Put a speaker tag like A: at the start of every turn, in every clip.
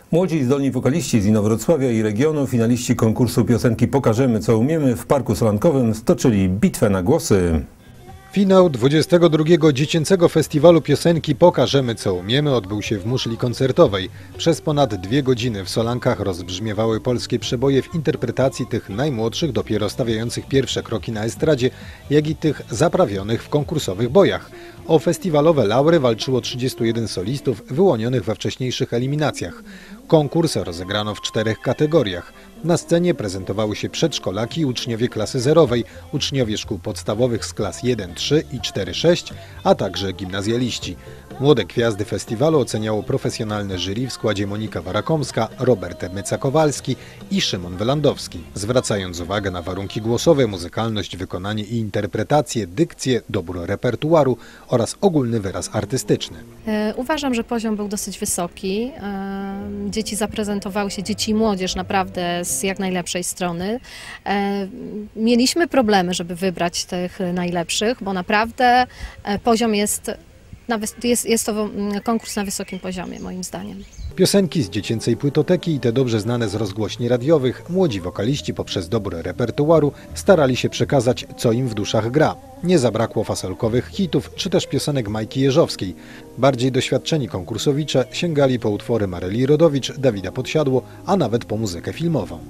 A: Młodzi i zdolni wokaliści z Inowrocławia i regionu, finaliści konkursu piosenki Pokażemy co umiemy w Parku Solankowym stoczyli bitwę na głosy.
B: Finał 22. Dziecięcego Festiwalu Piosenki Pokażemy co umiemy odbył się w muszli koncertowej. Przez ponad 2 godziny w Solankach rozbrzmiewały polskie przeboje w interpretacji tych najmłodszych, dopiero stawiających pierwsze kroki na estradzie, jak i tych zaprawionych w konkursowych bojach. O festiwalowe laury walczyło 31 solistów wyłonionych we wcześniejszych eliminacjach. Konkurs rozegrano w 4 kategoriach. Na scenie prezentowały się przedszkolaki i uczniowie klasy zerowej, uczniowie szkół podstawowych z klas 1-3 i 4-6, a także gimnazjaliści. Młode gwiazdy festiwalu oceniało profesjonalne jury w składzie Monika Warakomska, Robert Myca-Kowalski i Szymon Wylandowski, zwracając uwagę na warunki głosowe, muzykalność, wykonanie i interpretację, dykcję, dobór repertuaru oraz ogólny wyraz artystyczny.
C: Uważam, że poziom był dosyć wysoki. Dzieci zaprezentowały się, dzieci i młodzież naprawdę z jak najlepszej strony. Mieliśmy problemy, żeby wybrać tych najlepszych, bo naprawdę poziom jest to konkurs na wysokim poziomie, moim zdaniem.
B: Piosenki z dziecięcej płytoteki i te dobrze znane z rozgłośni radiowych, młodzi wokaliści poprzez dobór repertuaru starali się przekazać, co im w duszach gra. Nie zabrakło fasolkowych hitów czy też piosenek Majki Jeżowskiej. Bardziej doświadczeni konkursowicze sięgali po utwory Maryli Rodowicz, Dawida Podsiadło, a nawet po muzykę filmową.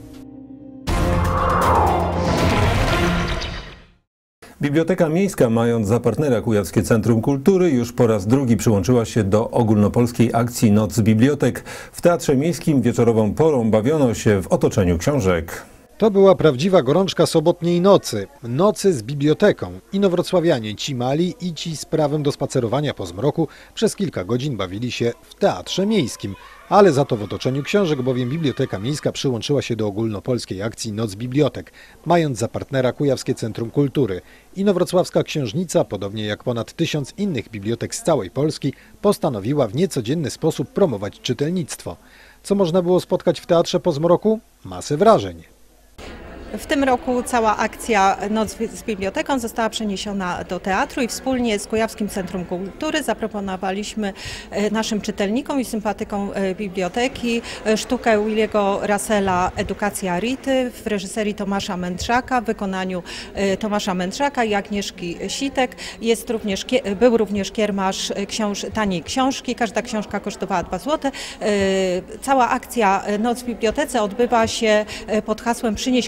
A: Biblioteka Miejska, mając za partnera Kujawskie Centrum Kultury, już po raz drugi przyłączyła się do ogólnopolskiej akcji Noc Bibliotek. W Teatrze Miejskim wieczorową porą bawiono się w otoczeniu książek.
B: To była prawdziwa gorączka sobotniej nocy. Nocy z biblioteką. Inowrocławianie, ci mali i ci z prawem do spacerowania po zmroku przez kilka godzin bawili się w Teatrze Miejskim. Ale za to w otoczeniu książek, bowiem Biblioteka Miejska przyłączyła się do ogólnopolskiej akcji Noc Bibliotek, mając za partnera Kujawskie Centrum Kultury. Inowrocławska Książnica, podobnie jak ponad 1000 innych bibliotek z całej Polski, postanowiła w niecodzienny sposób promować czytelnictwo. Co można było spotkać w teatrze po zmroku? Masę wrażeń.
D: W tym roku cała akcja Noc z Biblioteką została przeniesiona do teatru i wspólnie z Kujawskim Centrum Kultury zaproponowaliśmy naszym czytelnikom i sympatykom biblioteki sztukę Williego Russella Edukacja Rity w reżyserii Tomasza Mędrzaka, w wykonaniu Tomasza Mędrzaka i Agnieszki Sitek. Był również kiermasz taniej książki, każda książka kosztowała 2 zł. Cała akcja Noc w Bibliotece odbywała się pod hasłem Przynieść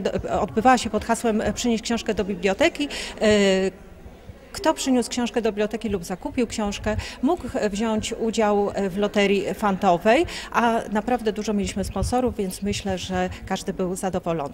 D: książkę do biblioteki. Kto przyniósł książkę do biblioteki lub zakupił książkę, mógł wziąć udział w loterii fantowej, a naprawdę dużo mieliśmy sponsorów, więc myślę, że każdy był zadowolony.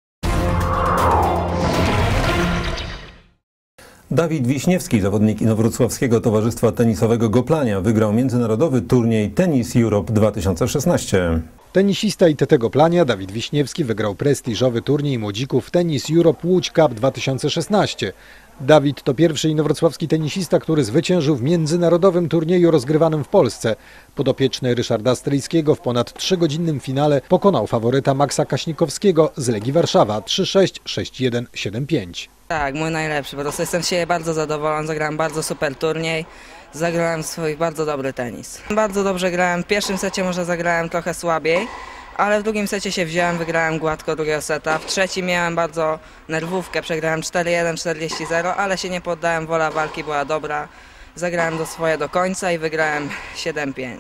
A: Dawid Wiśniewski, zawodnik Inowrocławskiego Towarzystwa Tenisowego Goplania, wygrał międzynarodowy turniej Tennis Europe 2016.
B: Tenisista ITT Goplania Dawid Wiśniewski wygrał prestiżowy turniej młodzików Tennis Europe Łódź Cup 2016. Dawid to pierwszy inowrocławski tenisista, który zwyciężył w międzynarodowym turnieju rozgrywanym w Polsce. Podopieczny Ryszarda Stryjskiego w ponad 3-godzinnym finale pokonał faworyta Maxa Kaśnikowskiego z Legii Warszawa 3-6, 6-1, 7-5.
E: Tak, mój najlepszy, po prostu jestem z siebie bardzo zadowolony, zagrałem bardzo super turniej, zagrałem swój bardzo dobry tenis. Bardzo dobrze grałem, w pierwszym secie może zagrałem trochę słabiej, ale w drugim secie się wziąłem, wygrałem gładko drugiego seta. W trzecim miałem bardzo nerwówkę, przegrałem 4-1, 40-0, ale się nie poddałem, wola walki była dobra. Zagrałem do końca i wygrałem 7-5.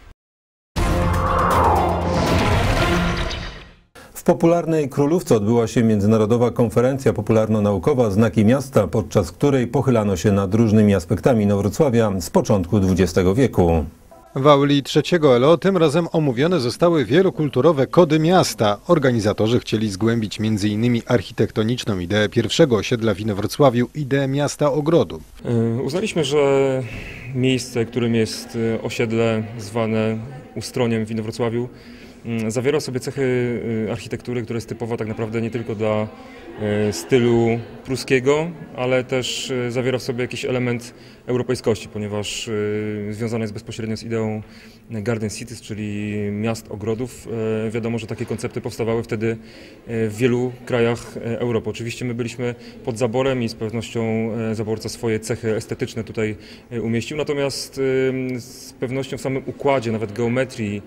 A: W popularnej Królówce odbyła się międzynarodowa konferencja popularno-naukowa Znaki Miasta, podczas której pochylano się nad różnymi aspektami Inowrocławia z początku XX wieku.
B: W auli trzeciego LO tym razem omówione zostały wielokulturowe kody miasta. Organizatorzy chcieli zgłębić m.in. architektoniczną ideę pierwszego osiedla w Inowrocławiu, ideę miasta ogrodu.
F: Uznaliśmy, że miejsce, którym jest osiedle zwane Ustroniem w Inowrocławiu, zawiera sobie cechy architektury, która jest typowa tak naprawdę nie tylko dla stylu pruskiego, ale też zawiera w sobie jakiś element europejskości, ponieważ związany jest bezpośrednio z ideą Garden Cities, czyli miast ogrodów. Wiadomo, że takie koncepty powstawały wtedy w wielu krajach Europy. Oczywiście my byliśmy pod zaborem i z pewnością zaborca swoje cechy estetyczne tutaj umieścił, natomiast z pewnością w samym układzie, nawet geometrii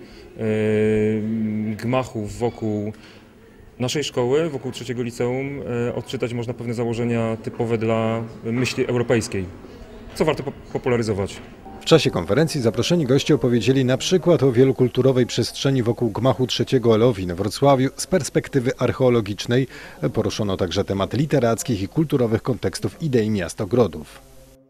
F: gmachów wokół naszej szkoły, wokół trzeciego liceum, odczytać można pewne założenia typowe dla myśli europejskiej, co warto popularyzować.
B: W czasie konferencji zaproszeni goście opowiedzieli na przykład o wielokulturowej przestrzeni wokół gmachu trzeciego LO w Inowrocławiu z perspektywy archeologicznej. Poruszono także temat literackich i kulturowych kontekstów idei miast ogrodów.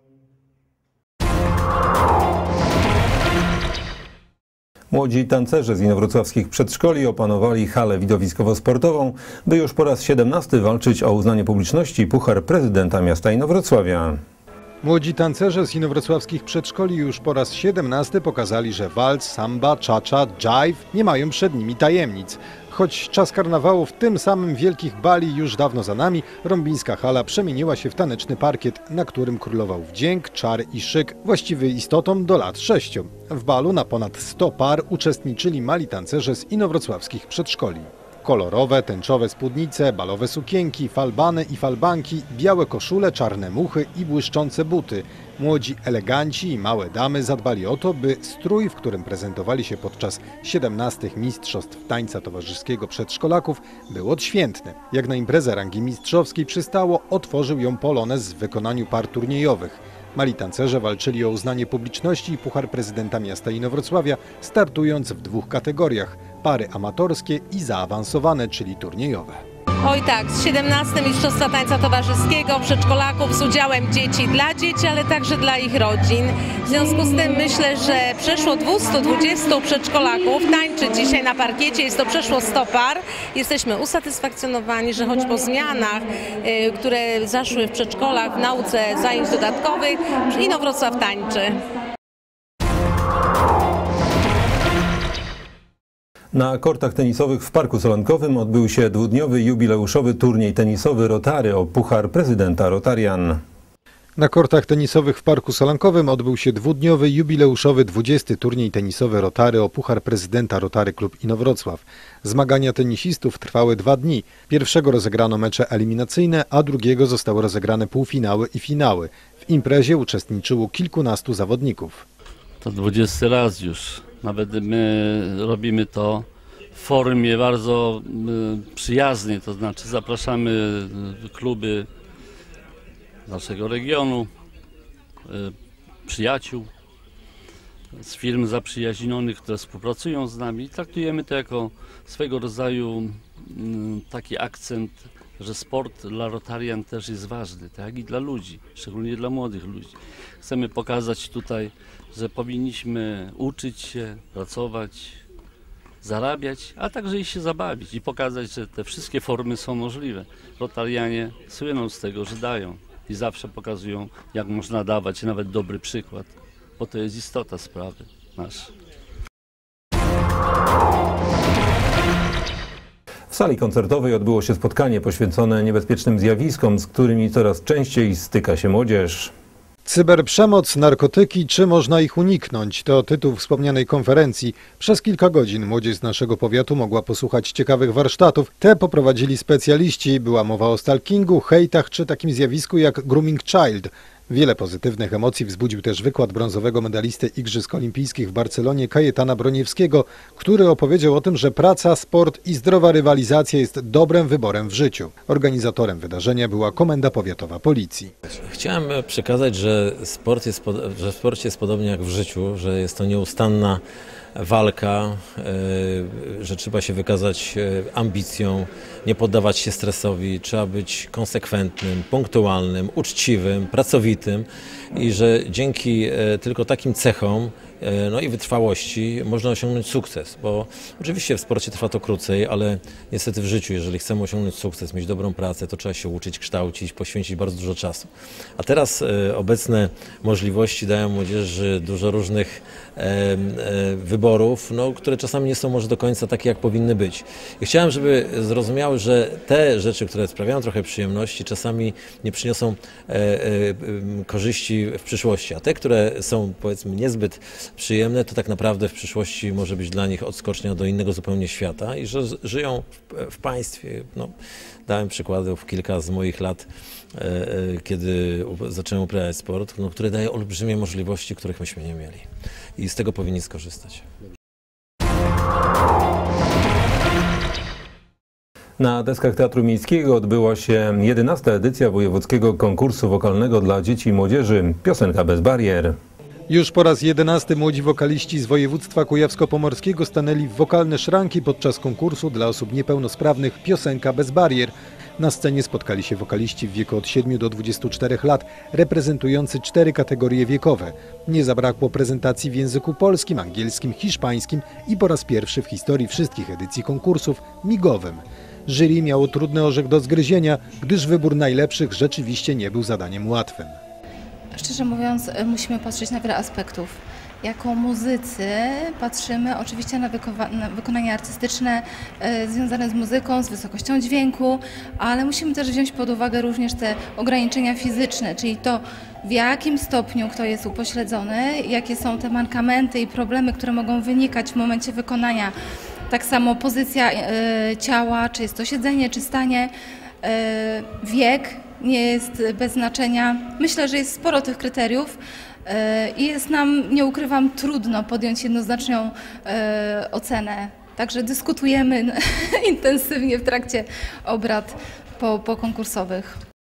A: Młodzi tancerze z inowrocławskich przedszkoli opanowali halę widowiskowo-sportową, by już po raz 17 walczyć o uznanie publiczności Puchar Prezydenta Miasta Inowrocławia.
B: Młodzi tancerze z inowrocławskich przedszkoli już po raz 17 pokazali, że walc, samba, cha-cha, jive nie mają przed nimi tajemnic. Choć czas karnawału w tym samym wielkich bali już dawno za nami, rąbińska hala przemieniła się w taneczny parkiet, na którym królował wdzięk, czar i szyk, właściwy istotom do lat 6. W balu na ponad 100 par uczestniczyli mali tancerze z inowrocławskich przedszkoli. Kolorowe, tęczowe spódnice, balowe sukienki, falbany i falbanki, białe koszule, czarne muchy i błyszczące buty. Młodzi eleganci i małe damy zadbali o to, by strój, w którym prezentowali się podczas 17. mistrzostw tańca towarzyskiego przedszkolaków, był odświętny. Jak na imprezę rangi mistrzowskiej przystało, otworzył ją polonez w wykonaniu par turniejowych. Mali tancerze walczyli o uznanie publiczności i Puchar Prezydenta Miasta Inowrocławia, startując w 2 kategoriach: pary amatorskie i zaawansowane, czyli turniejowe.
G: Oj tak, z 17. Mistrzostwa Tańca Towarzyskiego przedszkolaków z udziałem dzieci dla dzieci, ale także dla ich rodzin. W związku z tym myślę, że przeszło 220 przedszkolaków tańczy dzisiaj na parkiecie, jest to przeszło 100 par. Jesteśmy usatysfakcjonowani, że choć po zmianach, które zaszły w przedszkolach, w nauce zajęć dodatkowych, Inowrocław tańczy.
A: Na kortach tenisowych w Parku Solankowym odbył się dwudniowy jubileuszowy turniej tenisowy Rotary o Puchar Prezydenta Rotarian.
B: Na kortach tenisowych w Parku Solankowym odbył się dwudniowy jubileuszowy 20. turniej tenisowy Rotary o Puchar Prezydenta Rotary Klub Inowrocław. Zmagania tenisistów trwały 2 dni. Pierwszego rozegrano mecze eliminacyjne, a drugiego zostały rozegrane półfinały i finały. W imprezie uczestniczyło kilkunastu zawodników.
H: To 20 raz już. Nawet my robimy to w formie bardzo przyjaznej, to znaczy zapraszamy kluby naszego regionu, przyjaciół z firm zaprzyjaźnionych, które współpracują z nami i traktujemy to jako swego rodzaju taki akcent, że sport dla Rotarian też jest ważny, tak jak i dla ludzi, szczególnie dla młodych ludzi. Chcemy pokazać tutaj, że powinniśmy uczyć się, pracować, zarabiać, a także i się zabawić i pokazać, że te wszystkie formy są możliwe. Rotarianie słyną z tego, że dają i zawsze pokazują, jak można dawać nawet dobry przykład, bo to jest istota sprawy nasza.
A: W sali koncertowej odbyło się spotkanie poświęcone niebezpiecznym zjawiskom, z którymi coraz częściej styka się młodzież.
B: Cyberprzemoc, narkotyki, czy można ich uniknąć? To tytuł wspomnianej konferencji. Przez kilka godzin młodzież z naszego powiatu mogła posłuchać ciekawych warsztatów. Te poprowadzili specjaliści. Była mowa o stalkingu, hejtach czy takim zjawisku jak grooming child. Wiele pozytywnych emocji wzbudził też wykład brązowego medalisty Igrzysk Olimpijskich w Barcelonie Kajetana Broniewskiego, który opowiedział o tym, że praca, sport i zdrowa rywalizacja jest dobrym wyborem w życiu. Organizatorem wydarzenia była Komenda Powiatowa Policji.
I: Chciałem przekazać, że w sporcie jest podobnie jak w życiu, że jest to nieustanna walka, że trzeba się wykazać ambicją, nie poddawać się stresowi, trzeba być konsekwentnym, punktualnym, uczciwym, pracowitym i że dzięki tylko takim cechom no i wytrwałości można osiągnąć sukces, bo oczywiście w sporcie trwa to krócej, ale niestety w życiu, jeżeli chcemy osiągnąć sukces, mieć dobrą pracę, to trzeba się uczyć, kształcić, poświęcić bardzo dużo czasu. A teraz obecne możliwości dają młodzieży dużo różnych wyborów, no, które czasami nie są może do końca takie, jak powinny być. I chciałem, żeby zrozumiały, że te rzeczy, które sprawiają trochę przyjemności, czasami nie przyniosą korzyści w przyszłości, a te, które są, powiedzmy, niezbyt przyjemne, to tak naprawdę w przyszłości może być dla nich odskocznia do innego zupełnie świata i że żyją w państwie. No, dałem przykładów kilka z moich lat, kiedy zacząłem uprawiać sport, no, który daje olbrzymie możliwości, których myśmy nie mieli. I z tego powinni skorzystać.
A: Na deskach Teatru Miejskiego odbyła się 11. edycja wojewódzkiego konkursu wokalnego dla dzieci i młodzieży Piosenka bez barier.
B: Już po raz 11 młodzi wokaliści z województwa kujawsko-pomorskiego stanęli w wokalne szranki podczas konkursu dla osób niepełnosprawnych Piosenka bez barier. Na scenie spotkali się wokaliści w wieku od 7 do 24 lat, reprezentujący 4 kategorie wiekowe. Nie zabrakło prezentacji w języku polskim, angielskim, hiszpańskim i po raz pierwszy w historii wszystkich edycji konkursów migowym. Jury miało trudny orzech do zgryzienia, gdyż wybór najlepszych rzeczywiście nie był zadaniem łatwym.
J: Szczerze mówiąc, musimy patrzeć na wiele aspektów. Jako muzycy patrzymy oczywiście na wykonania artystyczne związane z muzyką, z wysokością dźwięku, ale musimy też wziąć pod uwagę również te ograniczenia fizyczne, czyli to, w jakim stopniu kto jest upośledzony, jakie są te mankamenty i problemy, które mogą wynikać w momencie wykonania. Tak samo pozycja ciała, czy jest to siedzenie, czy stanie, wiek nie jest bez znaczenia. Myślę, że jest sporo tych kryteriów i jest nam, nie ukrywam, trudno podjąć jednoznaczną ocenę. Także dyskutujemy intensywnie w trakcie obrad pokonkursowych.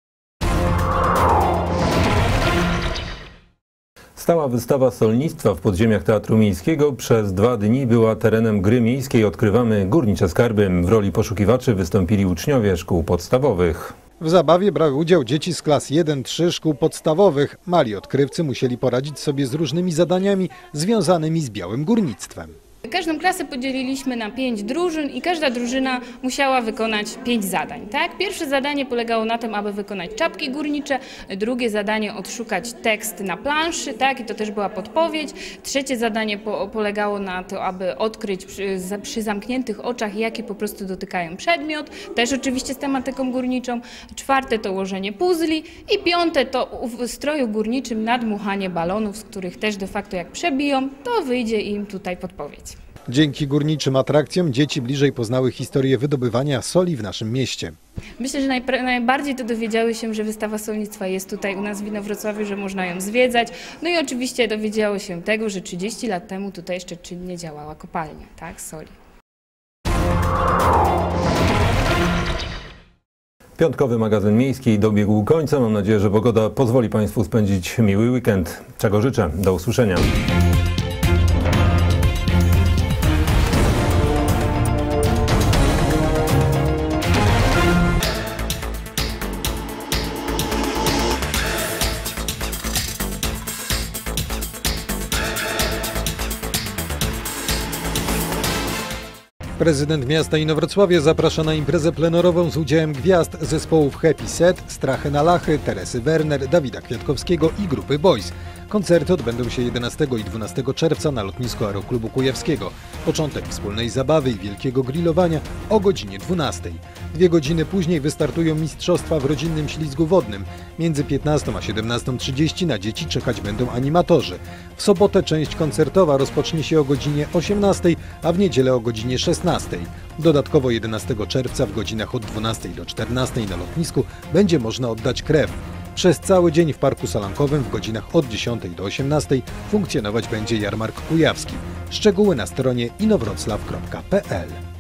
A: Stała wystawa solnictwa w podziemiach Teatru Miejskiego przez 2 dni była terenem gry miejskiej Odkrywamy górnicze skarby. W roli poszukiwaczy wystąpili uczniowie szkół podstawowych.
B: W zabawie brały udział dzieci z klas 1-3 szkół podstawowych. Mali odkrywcy musieli poradzić sobie z różnymi zadaniami związanymi z białym górnictwem.
K: Każdą klasę podzieliliśmy na 5 drużyn i każda drużyna musiała wykonać 5 zadań. Tak? Pierwsze zadanie polegało na tym, aby wykonać czapki górnicze, drugie zadanie odszukać tekst na planszy, tak? I to też była podpowiedź. Trzecie zadanie polegało na to, aby odkryć przy zamkniętych oczach, jakie po prostu dotykają przedmiot, też oczywiście z tematyką górniczą. Czwarte to ułożenie puzli i 5 to w stroju górniczym nadmuchanie balonów, z których też de facto jak przebiją, to wyjdzie im tutaj podpowiedź.
B: Dzięki górniczym atrakcjom dzieci bliżej poznały historię wydobywania soli w naszym mieście.
K: Myślę, że najbardziej to dowiedziały się, że wystawa solnictwa jest tutaj u nas w Inowrocławiu, że można ją zwiedzać. No i oczywiście dowiedziało się tego, że 30 lat temu tutaj jeszcze czynnie działała kopalnia, tak, soli.
A: Piątkowy magazyn miejski dobiegł końca. Mam nadzieję, że pogoda pozwoli Państwu spędzić miły weekend. Czego życzę. Do usłyszenia.
B: Prezydent miasta Inowrocławia zaprasza na imprezę plenerową z udziałem gwiazd zespołów Happy Set, Strachy na Lachy, Teresy Werner, Dawida Kwiatkowskiego i grupy Boys. Koncerty odbędą się 11 i 12 czerwca na lotnisku Aeroklubu Kujawskiego. Początek wspólnej zabawy i wielkiego grillowania o godzinie 12. 2 godziny później wystartują mistrzostwa w rodzinnym ślizgu wodnym. Między 15 a 17:30 na dzieci czekać będą animatorzy. W sobotę część koncertowa rozpocznie się o godzinie 18, a w niedzielę o godzinie 16. Dodatkowo 11 czerwca w godzinach od 12 do 14 na lotnisku będzie można oddać krew. Przez cały dzień w Parku Salankowym w godzinach od 10 do 18 funkcjonować będzie jarmark kujawski. Szczegóły na stronie inowroclaw.pl.